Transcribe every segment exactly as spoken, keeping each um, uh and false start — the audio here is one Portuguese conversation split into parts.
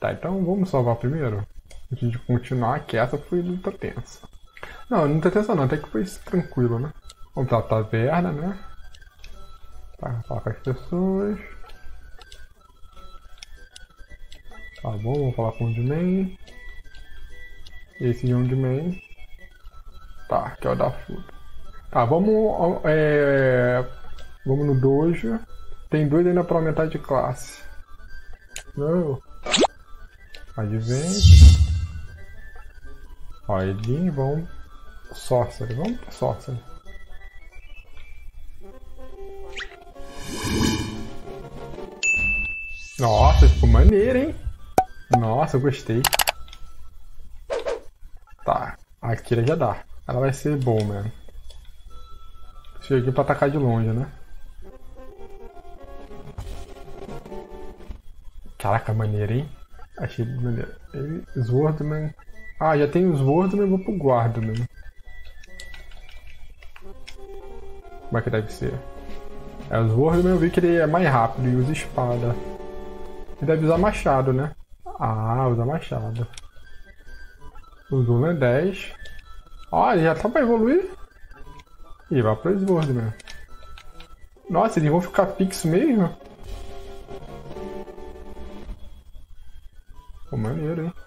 Tá, então vamos salvar primeiro. Antes de continuar, que essa foi luta tensa. Não, não tá tensa não, até que foi tranquilo, né? Vamos pra taverna, né? Tá, falar com as pessoas. Tá bom, vamos falar com o Youngman. Esse Youngman. Tá, que é o da fruta. Tá, vamos. É, vamos no dojo. Tem dois ainda pra aumentar de classe. Não. Advente. Ó, Edin, vamos. Sorcery, vamos pra Sorcery. Nossa, ficou maneiro, hein? Nossa, eu gostei. Tá, a Kira já dá. Ela vai ser boa, mano. Cheguei pra atacar de longe, né? Caraca, maneiro, hein? Achei maneiro. Swordman. Ah, já tem os Swordman, vou pro Guardman. Como é que deve ser? É, os Swordman eu vi que ele é mais rápido e usa espada. Ele deve usar machado, né? Ah, usa machado. O Zulu é dez. Ó, ele já tá pra evoluir. Ih, vai pro Swordman. Nossa, eles vão ficar fixos mesmo? Pô, maneiro, hein?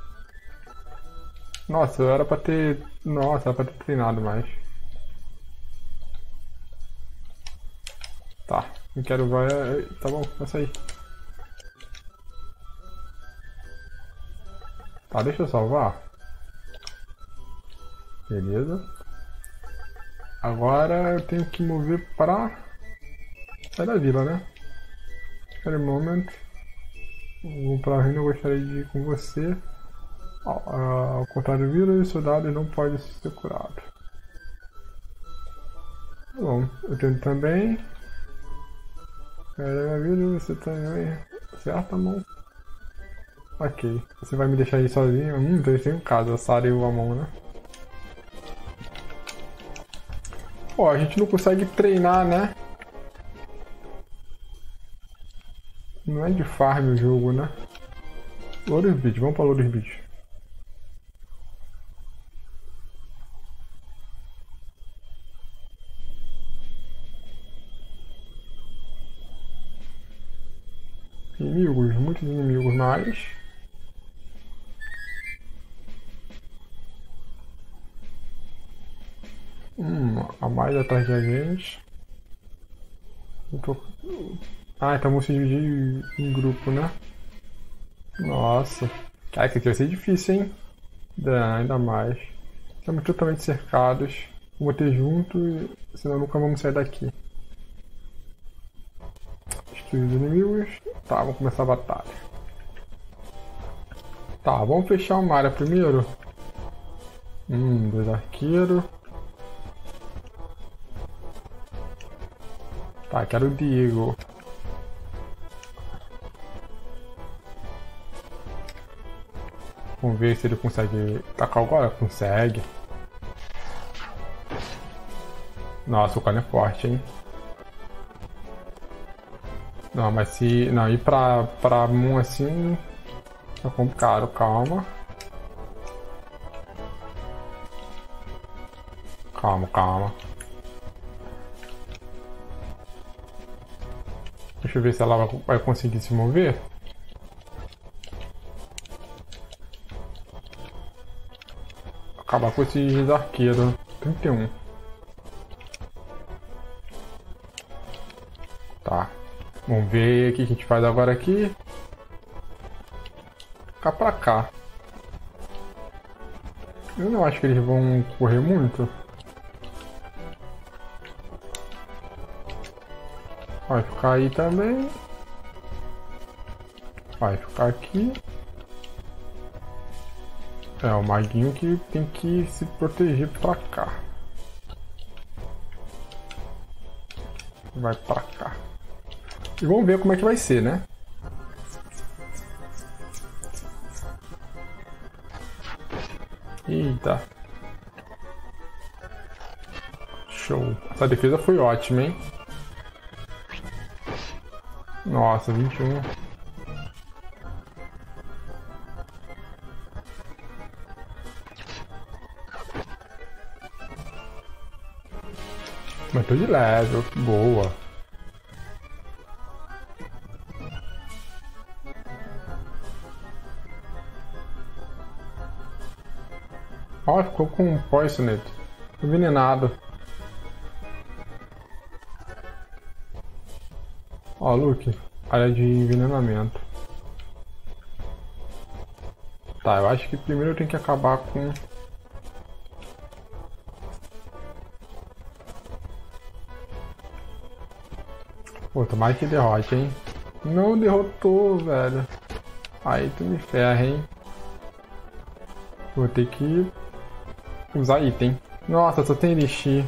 Nossa, eu era pra ter... Nossa, era pra ter treinado mais. Tá, não quero ver... Tá bom, vai sair. Tá, deixa eu salvar. Beleza. Agora eu tenho que mover para... Sai da vila, né? Espera um momento. Vou pra reino, eu gostaria de ir com você. Ao, ao contrário, vila e soldados não podem ser curados. Tá bom, eu tenho também. É, vila, você também. Certo, amor? Ok. Você vai me deixar aí sozinho? Hum, então eles têm um caso, a Sarah e o Amon, né? Pô, a gente não consegue treinar, né? Não é de farm o jogo, né? Louros Beach, vamos pra Louros Beach. Inimigos, muitos inimigos mais. Hum, a mais atrás da gente. Eu tô... Ah, então vamos se dividir em grupo, né? Nossa. Cara, isso aqui vai ser difícil, hein? Dá, ainda mais. Estamos totalmente cercados. Vou ter junto, senão nunca vamos sair daqui. Destruir os inimigos. Tá, vamos começar a batalha. Tá, vamos fechar uma área primeiro. Hum, dois arqueiros. Tá, quero o Diego. Vamos ver se ele consegue tacar agora. Consegue. Nossa, o cano é forte, hein? Não, mas se... Não, ir pra, pra Moon assim... É complicado, calma. Calma, calma. Deixa eu ver se ela vai conseguir se mover. Acabar com esses arqueiros. trinta e um. Tá. Vamos ver o que a gente faz agora aqui. Cá pra cá. Eu não acho que eles vão correr muito. Vai ficar aí também. Vai ficar aqui. É, o maguinho que tem que se proteger pra cá. Vai pra cá. E vamos ver como é que vai ser, né? Eita. Show. Essa defesa foi ótima, hein? Nossa, vinte e um. Aumentou de level. Boa. Ó, ficou com poisoned. Envenenado. Ó, Luke. Área de envenenamento. Tá, eu acho que primeiro eu tenho que acabar com... Pô, tomara que derrote, hein? Não derrotou, velho. Aí tu me ferra, hein? Vou ter que usar item. Nossa, só tem elixir.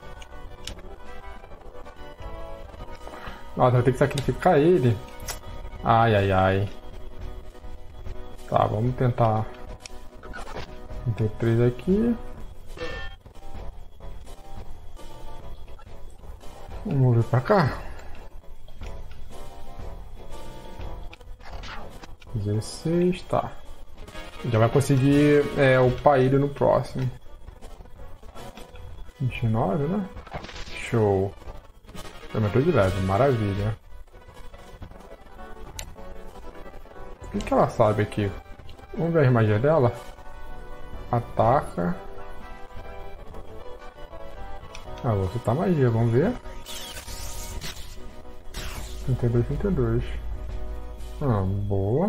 Nossa, vou ter que sacrificar ele. Ai, ai, ai. Tá, vamos tentar. Tem três aqui. Vamos vir pra cá. dezesseis, tá. Já vai conseguir é, upar ele no próximo. vinte e nove, né? Show. Aumentou de leve, maravilha. O que, que ela sabe aqui? Vamos ver a magia dela. Ataca. Ah, vou soltar magia, vamos ver. trinta e dois, trinta e dois. Ah, boa.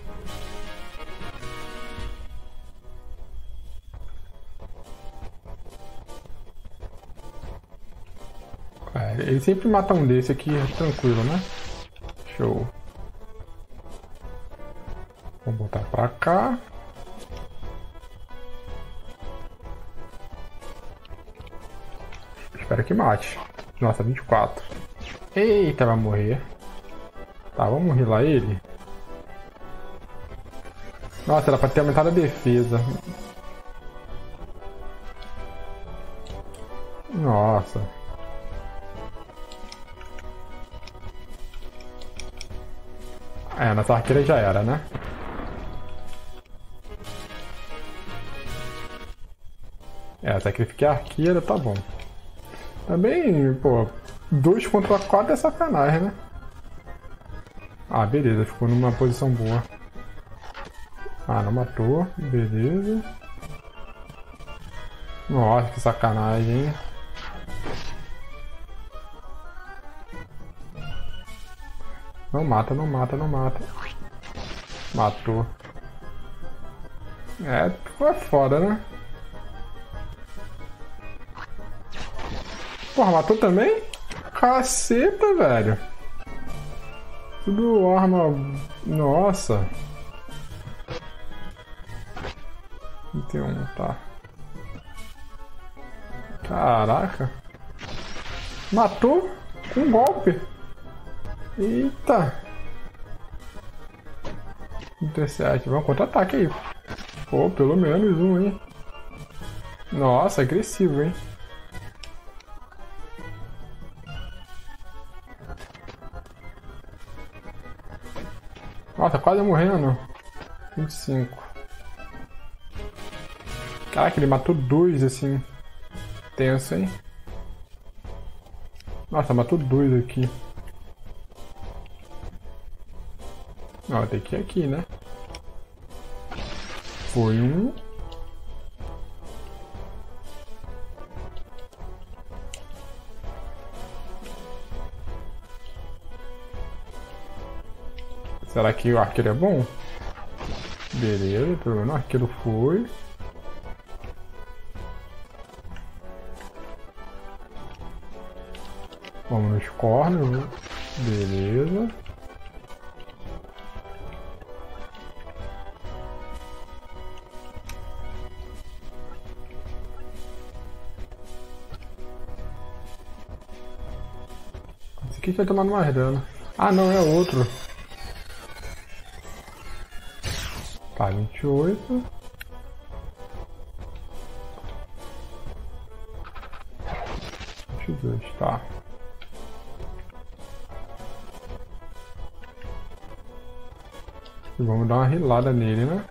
É, ele sempre mata um desse aqui, tranquilo, né? Show. Vou botar pra cá. Espero que mate. Nossa, vinte e quatro. Eita, vai morrer. Tá, vamos rilar ele. Nossa, era pra ter aumentado a defesa. Nossa. É, nossa arqueira já era, né? É, sacrifiquei a arqueira, tá bom. Também, pô, dois contra quatro é sacanagem, né? Ah, beleza, ficou numa posição boa. Ah, não matou, beleza. Nossa, que sacanagem, hein? Não mata, não mata, não mata. Matou. É, ficou foda, né? Porra, matou também? Caceta, velho. Tudo arma... Nossa. trinta e um, tá. Caraca. Matou com um golpe. Eita. trinta e sete. Vamos contra-ataque aí. Pô, pelo menos um, hein. Nossa, agressivo, hein. Nossa, quase morrendo. vinte e cinco. Caraca, ele matou dois assim. Tenso, hein? Nossa, matou dois aqui. Ó, tem que ir aqui, né? Foi um. Será que o arqueiro é bom? Beleza, pelo menos o arqueiro foi. Vamos nos cornos. Beleza. Esse aqui vai tomar mais dano. Ah, não, é outro. Tá, vinte e oito. vinte e dois, tá. E vamos dar uma rilada nele, né?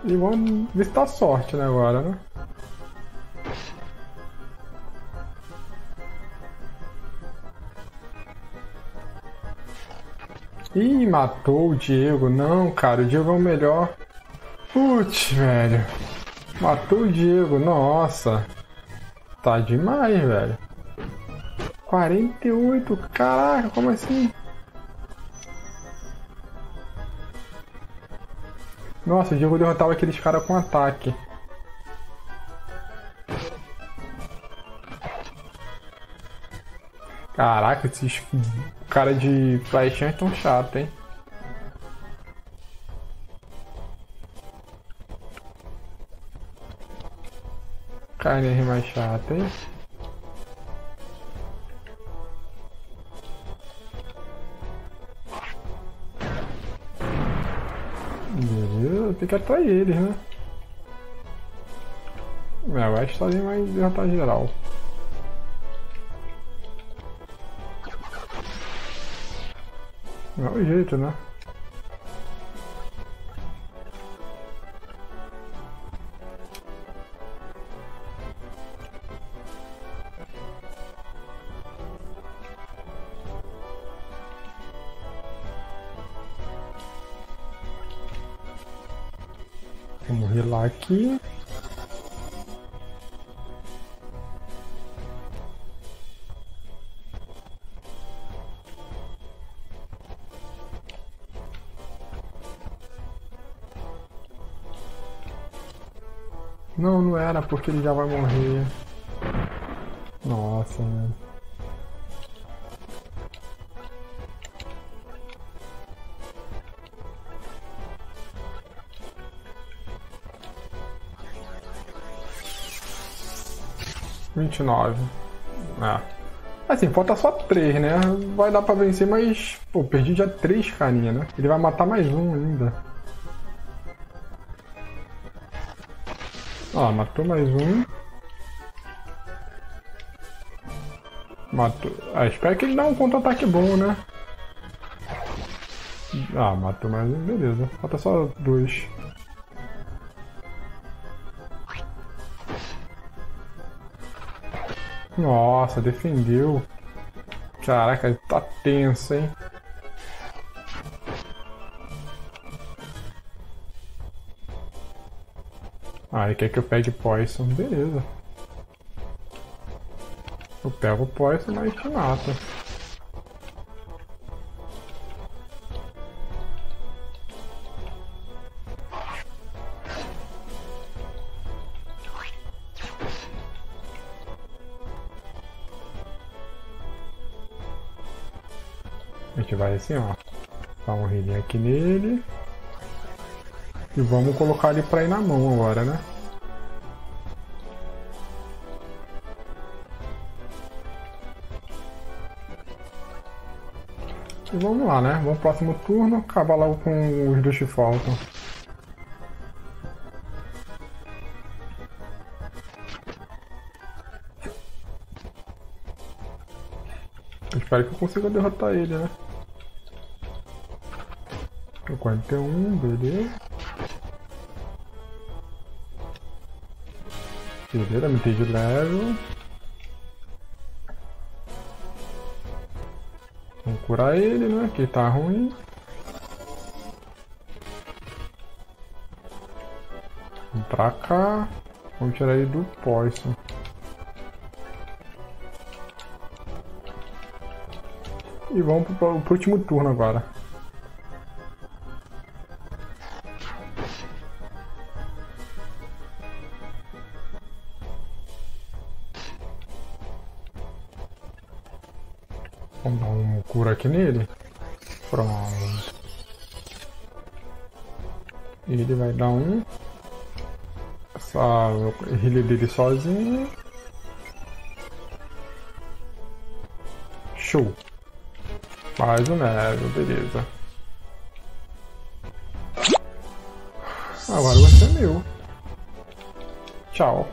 E vamos ver se dá sorte, né, agora, né? Ih, matou o Diego. Não, cara, o Diego é o melhor. Putz, velho. Matou o Diego, nossa. Tá demais, velho. quarenta e oito, caraca, como assim? Nossa, o Diego derrotava aqueles caras com ataque. Caraca, esses cara de flechinha é tão chato, hein? K N R mais chato, hein? Beleza, tem que atrair eles, né? É, o Ash sozinho vai derrotar geral. Não é o jeito, né? Vamos rilar aqui. Não, não era porque ele já vai morrer. Nossa, velho. vinte e nove. É. Assim, falta só três, né? Vai dar pra vencer, mas... Pô, perdi já três carinha, né? Ele vai matar mais um ainda. Ó, matou mais um. Matou... Ah, espero que ele dê um contra-ataque bom, né? Ah, matou mais um, beleza. Falta só dois. Nossa, defendeu. Caraca, tá tenso, hein? Ah, ele quer que eu pegue Poison. Beleza. Eu pego o Poison, mas te mata. A gente vai assim, ó. Dá um healing aqui nele. E vamos colocar ele pra ir na mão agora, né? E vamos lá, né? Vamos pro próximo turno, acabar logo com os dois que faltam. Eu espero que eu consiga derrotar ele, né? quarenta e um, beleza. Beleza, me de level. Vamos curar ele, né? Que tá ruim. Vamos pra cá. Vamos tirar ele do Poison. E vamos pro, pro, pro último turno agora. Vamos dar um cura aqui nele. Pronto. Ele vai dar um. Essa healer dele sozinho. Show. Mais um level, beleza. Agora você é meu. Tchau.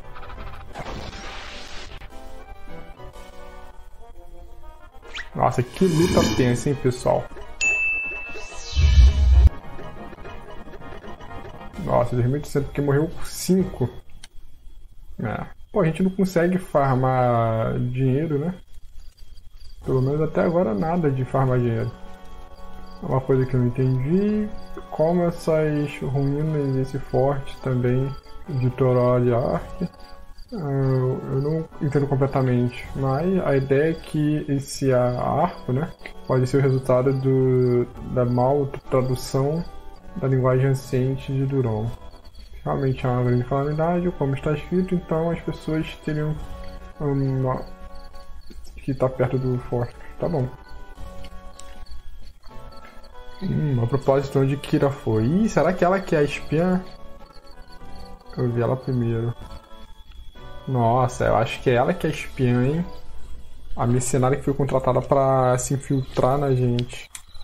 Nossa, que luta tensa, hein, pessoal. Nossa, dois mil e oitocentos porque morreu por cinco. É. Pô, a gente não consegue farmar dinheiro, né? Pelo menos até agora nada de farmar dinheiro. Uma coisa que eu não entendi, como essas ruínas e esse forte também de Torol e Ark, eu não entendo completamente, mas a ideia é que esse arco, né, pode ser o resultado do, da mal tradução da linguagem anciente de Duron. Realmente é uma grande calamidade, como está escrito, então as pessoas teriam uma, que estar perto do forte. Tá bom. Hum, a propósito, onde Kira foi? Ih, será que ela que é a espiã? Eu vi ela primeiro. Nossa, eu acho que é ela que é a espiã, hein? A mercenária que foi contratada pra se infiltrar na gente.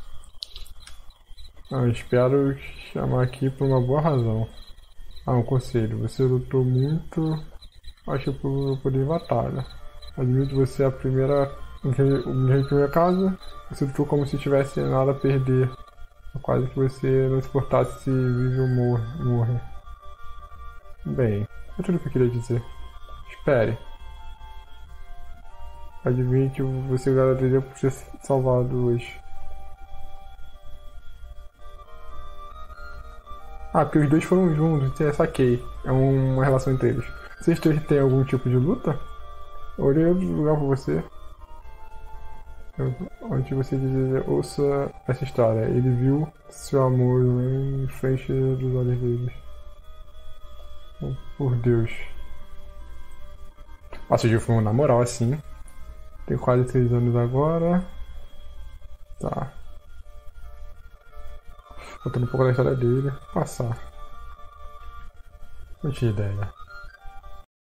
Eu espero chamar aqui por uma boa razão. Ah, um conselho. Você lutou muito, acho que por poder em batalha. Admito você a primeira... Em primeira casa, você lutou como se tivesse nada a perder. Quase que você não se importasse se vive ou morre. Bem, é tudo que eu queria dizer. Espere. Adivinhe que você agradeceria por ter salvado hoje. Ah, porque os dois foram juntos, eu saquei. É uma relação entre eles. Vocês dois têm algum tipo de luta? Eu olhei outro lugar pra você. Onde você dizer, ouça essa história. Ele viu seu amor em frente dos olhos deles. Por Deus. Nossa, o Gil foi na moral assim. Tem quase três anos agora. Tá. Contando um pouco da história dele. Passar. Não tinha ideia.